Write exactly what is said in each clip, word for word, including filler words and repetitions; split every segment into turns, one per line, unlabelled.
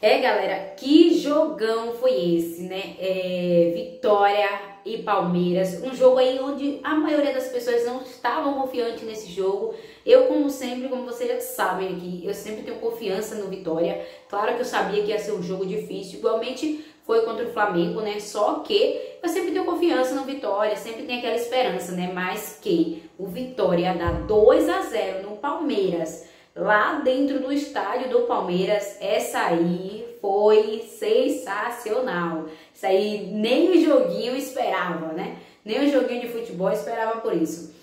É, galera, que jogão foi esse, né? É, Vitória e Palmeiras, um jogo aí onde a maioria das pessoas não estavam confiantes nesse jogo. Eu, como sempre, como vocês já sabem aqui, eu sempre tenho confiança no Vitória. Claro que eu sabia que ia ser um jogo difícil, igualmente foi contra o Flamengo, né? Só que eu sempre tenho confiança no Vitória, sempre tem aquela esperança, né? Mas que o Vitória dá dois a zero no Palmeiras, lá dentro do estádio do Palmeiras, essa aí foi sensacional. Isso aí nem o joguinho esperava, né? Nem o joguinho de futebol esperava por isso.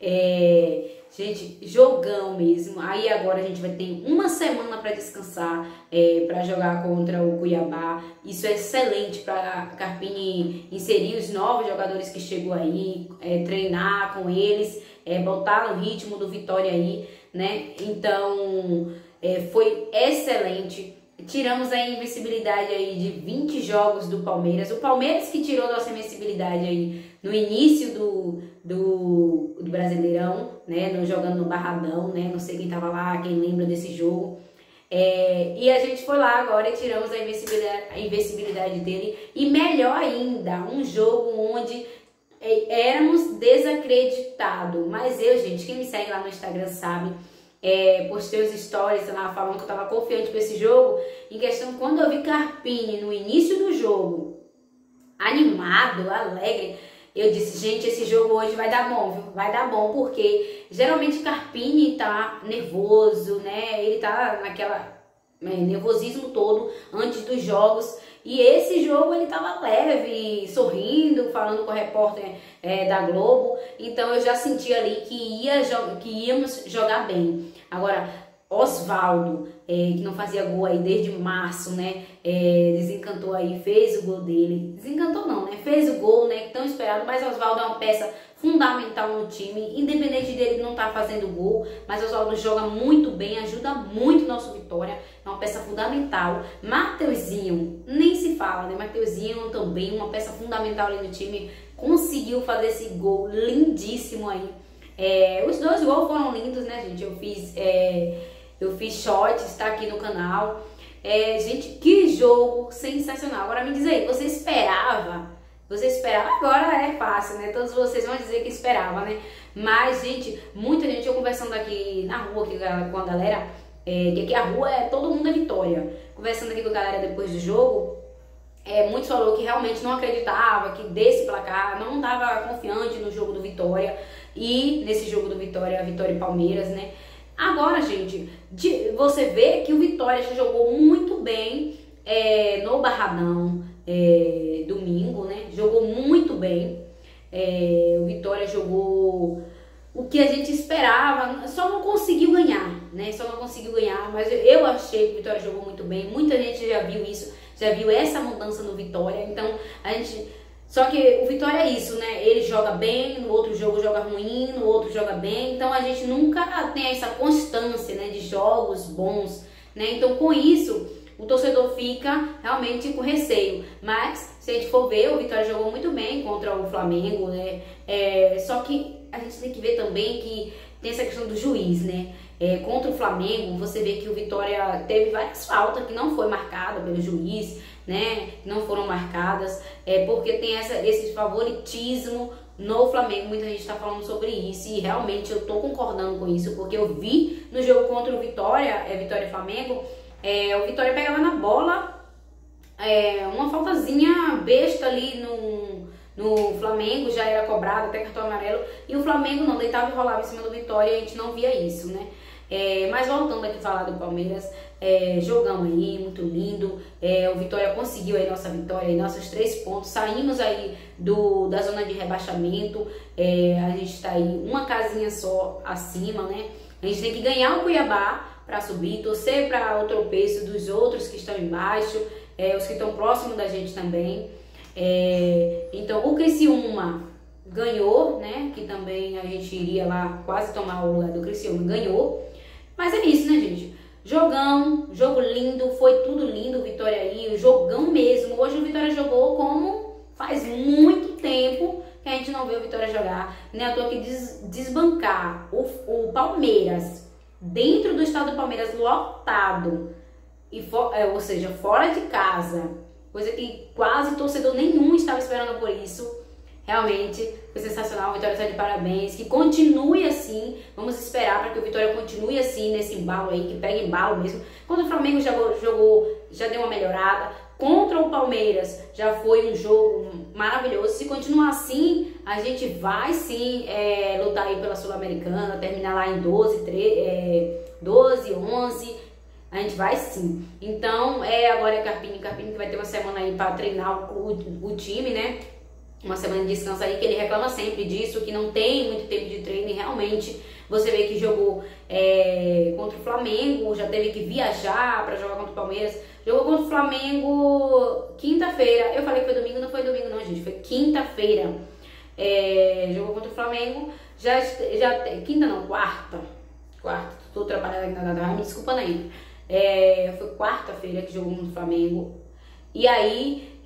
É, gente, jogão mesmo. Aí agora a gente vai ter uma semana para descansar, é, para jogar contra o Cuiabá. Isso é excelente para Carpini inserir os novos jogadores que chegou aí, é, treinar com eles, é, botar no ritmo do Vitória aí, né? Então é, foi excelente. Tiramos a invencibilidade aí de vinte jogos do Palmeiras. O Palmeiras que tirou nossa invencibilidade aí no início do, do, do Brasileirão, né? No, jogando no Barradão, né? Não sei quem tava lá, quem lembra desse jogo. É, e a gente foi lá agora e tiramos a invencibilidade, a invencibilidade dele. E melhor ainda, um jogo onde éramos desacreditados. Mas eu, gente, quem me segue lá no Instagram sabe, é, postei os stories lá falando que eu tava confiante pra esse jogo. Em questão, quando eu vi Carpini no início do jogo, animado, alegre, eu disse, gente, esse jogo hoje vai dar bom, viu? Vai dar bom, porque geralmente Carpini tá nervoso, né? Ele tá naquela né, nervosismo todo antes dos jogos. E esse jogo ele tava leve, sorrindo, falando com o repórter é, da Globo. Então eu já senti ali que, ia, que íamos jogar bem. Agora, Osvaldo, é, que não fazia gol aí desde março, né? É, desencantou aí, fez o gol dele. Desencantou não, né? Fez o gol, né? Tão esperado, mas Osvaldo é uma peça fundamental no time, independente dele não estar tá fazendo gol, mas Osvaldo joga muito bem, ajuda muito o nosso Vitória, é uma peça fundamental. Mateuzinho, nem se fala, né? Mateuzinho também, uma peça fundamental ali no time, conseguiu fazer esse gol lindíssimo aí. É, os dois gols foram lindos, né, gente? Eu fiz, é, eu fiz shorts, tá aqui no canal. É, gente, que jogo sensacional. Agora me diz aí, você esperava? Você esperava? Agora é fácil, né? Todos vocês vão dizer que esperava, né? Mas, gente, muita gente, eu conversando aqui na rua aqui com a galera, é, que aqui a rua é todo mundo é Vitória. Conversando aqui com a galera depois do jogo, é, muitos falou que realmente não acreditava que desse placar, não estava confiante no jogo do Vitória e nesse jogo do Vitória, Vitória e Palmeiras, né? Agora, gente, de, você vê que o Vitória já jogou muito bem é, no Barradão, é, domingo, né? Jogou muito bem. É, o Vitória jogou o que a gente esperava, só não conseguiu ganhar, né? Só não conseguiu ganhar, mas eu, eu achei que o Vitória jogou muito bem. Muita gente já viu isso, já viu essa mudança no Vitória. Então, a gente... Só que o Vitória é isso, né? Ele joga bem, no outro jogo joga ruim, no outro joga bem. Então, a gente nunca tem essa constância, né, de jogos bons, né? Então, com isso, o torcedor fica realmente com receio. Mas, se a gente for ver, o Vitória jogou muito bem contra o Flamengo, né? É, só que a gente tem que ver também que tem essa questão do juiz, né? É, contra o Flamengo, você vê que o Vitória teve várias faltas que não foi marcada pelo juiz, né? Não foram marcadas, é, porque tem essa, esse favoritismo no Flamengo. Muita gente está falando sobre isso e realmente eu tô concordando com isso, porque eu vi no jogo contra o Vitória, é Vitória e Flamengo, é, o Vitória pegava na bola, é, uma faltazinha besta ali no, no Flamengo, já era cobrado, até cartão amarelo, e o Flamengo não deitava e rolava em cima do Vitória e a gente não via isso, né? É, mas voltando aqui a falar do Palmeiras, é, jogão aí, muito lindo, é, o Vitória conseguiu aí nossa vitória, aí, nossos três pontos, saímos aí do, da zona de rebaixamento, é, a gente tá aí uma casinha só acima, né? A gente tem que ganhar o Cuiabá para subir, torcer para o tropeço dos outros que estão embaixo, é, os que estão próximos da gente também. É, então o Criciúma ganhou, né? Que também a gente iria lá quase tomar o lugar do Criciúma, ganhou. Mas é isso, né, gente? Jogão, jogo lindo, foi tudo lindo, Vitória aí, o jogão mesmo. Hoje o Vitória jogou como faz muito tempo que a gente não vê o Vitória jogar. Né? Eu tô aqui des desbancar o, o Palmeiras, dentro do estado do Palmeiras, lotado, e for, é, ou seja, fora de casa, coisa que quase torcedor nenhum estava esperando por isso. Realmente foi sensacional, o Vitória está de parabéns, que continue assim, vamos esperar para que o Vitória continue assim, nesse embalo aí, que pegue embalo mesmo. Quando o Flamengo já jogou, já deu uma melhorada, contra o Palmeiras já foi um jogo maravilhoso. Se continuar assim, a gente vai sim é, lutar aí pela Sul-Americana, terminar lá em doze, treze, é, doze, onze, a gente vai sim. Então, é, agora é Carpini, Carpini que vai ter uma semana aí para treinar o, o, o time, né? Uma semana de descanso aí, que ele reclama sempre disso, que não tem muito tempo de treino, e realmente você vê que jogou é, contra o Flamengo, já teve que viajar para jogar contra o Palmeiras, jogou contra o Flamengo quinta-feira, eu falei que foi domingo, não foi domingo não, gente, foi quinta-feira, é, jogou contra o Flamengo, já, já, quinta não, quarta, quarta, tô atrapalhada aqui na data, me desculpando aí, é, foi quarta-feira que jogou contra o Flamengo, e aí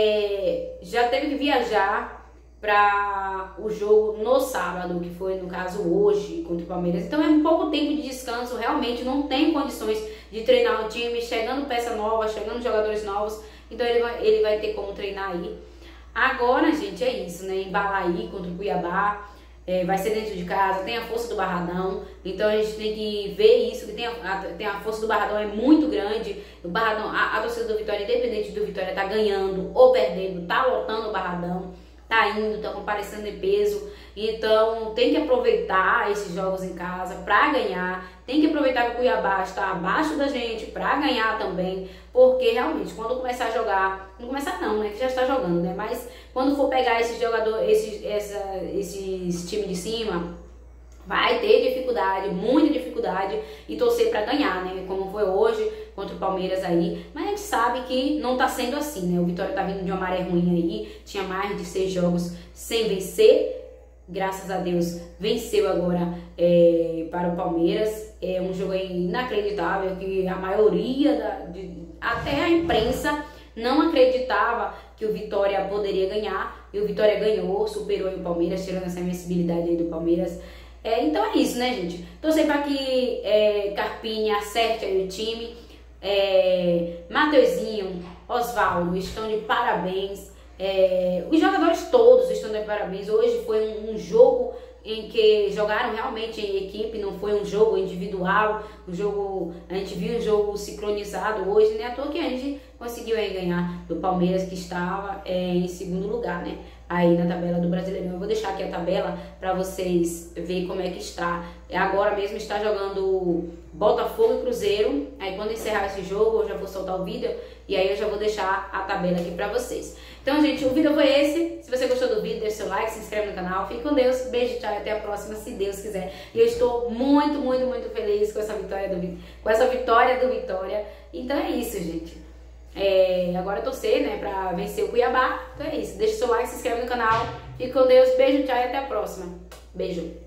é, já teve que viajar para o jogo no sábado, que foi no caso hoje contra o Palmeiras. Então é um pouco tempo de descanso, realmente não tem condições de treinar o time, chegando peça nova, chegando jogadores novos, então ele vai, ele vai ter como treinar aí. Agora, gente, é isso, né? Embalar aí contra o Cuiabá. É, vai ser dentro de casa, tem a força do Barradão, então a gente tem que ver isso, que tem a, a, tem a força do Barradão é muito grande, o Barradão, a, a torcida do Vitória, independente do Vitória tá ganhando ou perdendo, tá lotando o Barradão, tá indo, tá comparecendo em peso, então tem que aproveitar esses jogos em casa pra ganhar, tem que aproveitar que o Cuiabá está abaixo da gente pra ganhar também, porque realmente quando começar a jogar, não começar não, né, que já está jogando, né, mas quando for pegar esses jogadores, esses, essa, esses times de cima, vai ter dificuldade, muita dificuldade, e torcer para ganhar, né? Como foi hoje contra o Palmeiras aí. Mas a gente sabe que não tá sendo assim, né? O Vitória tá vindo de uma maré ruim aí, tinha mais de seis jogos sem vencer. Graças a Deus venceu agora é, para o Palmeiras. É um jogo inacreditável que a maioria, da, de, até a imprensa, não acreditava que o Vitória poderia ganhar. E o Vitória ganhou, superou aí o Palmeiras, tirando essa invencibilidade aí do Palmeiras. É, então é isso, né, gente? Torcer para que é, Carpini acerte aí o time. É, Mateuzinho, Osvaldo estão de parabéns. É, os jogadores todos estão de parabéns. Hoje foi um, um jogo em que jogaram realmente em equipe, não foi um jogo individual, um jogo, a gente viu um jogo sincronizado hoje, né? À toa que a gente conseguiu aí ganhar do Palmeiras, que estava é, em segundo lugar, né? Aí na tabela do Brasileirão. Eu vou deixar aqui a tabela para vocês verem como é que está. Agora mesmo está jogando Botafogo e Cruzeiro. Aí quando encerrar esse jogo eu já vou soltar o vídeo e aí eu já vou deixar a tabela aqui para vocês. Então, gente, o vídeo foi esse. Se você gostou do vídeo, deixa seu like, se inscreve no canal. Fique com Deus. Beijo, tchau e até a próxima, se Deus quiser. E eu estou muito, muito, muito feliz com essa vitória do, com essa vitória do Vitória. Então é isso, gente. É, agora eu torcer, né, pra vencer o Cuiabá. Então é isso. Deixa seu like, se inscreve no canal. Fique com Deus. Beijo, tchau e até a próxima. Beijo.